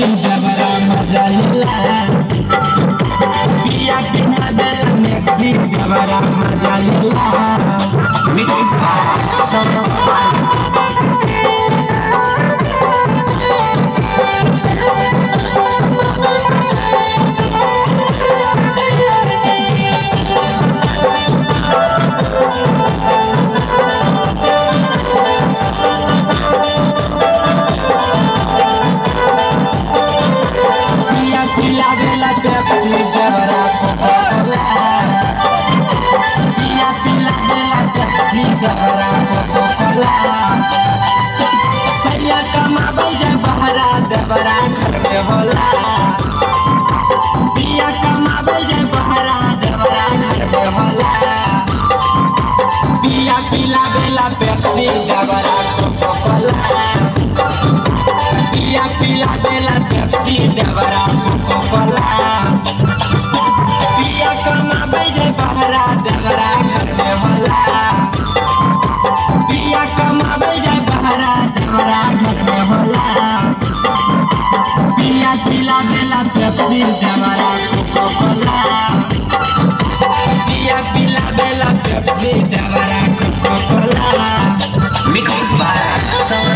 जबरा मजा लेला पिया के ना बेला मैक्सी जबरा मजा लेला पेप्सी जबरा कोकोला पिया पिला बेला पेप्सी जबरा कोकोला सैया कमाबै जे बहरा देवरा घर में होला पिया कमाबै जे बहरा देवरा घर में होला पिया पिला बेला पेप्सी जबरा कोकोला पिया पिला बेला पेप्सी जबरा कोकोला पिया कमाबै जे बहरा देवरा घर में होला पिया कमाबै जे बहरा देवरा घर में होला पिया पिला बेला पेप्सी जबरा कोकोला पिया पिला बेला पेप्सी जबरा कोकोला मिक्स बार